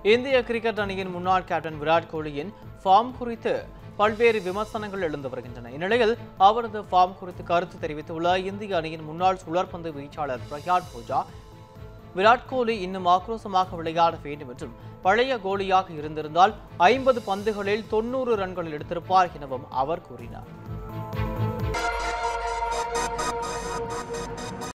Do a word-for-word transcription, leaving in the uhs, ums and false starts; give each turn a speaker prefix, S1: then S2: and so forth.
S1: இந்திய கிரிக்கெட் அணியின் முன்னாள் கேப்டன் விராட் கோலியின் ஃபார்ம் குறித்து பல்வேறு விமர்சனங்கள் எழுந்து வருகின்றன. இந்நிலையில் அவரது ஃபார்ம் குறித்து கருத்து தெரிவித்துள்ள இந்திய அணியின் முன்னாள் சுழற்பந்து வீச்சாளர் பிரக்யாட் பூஜா, விராட் கோலி இன்னும் ஆக்ரோஷமாக விளையாட வேண்டும் என்றும், பழைய கோலியாக இருந்திருந்தால் ஐம்பது பந்துகளில் தொன்னூறு ரன்கள் எடுத்திருப்பார் எனவும் அவர் கூறினார்.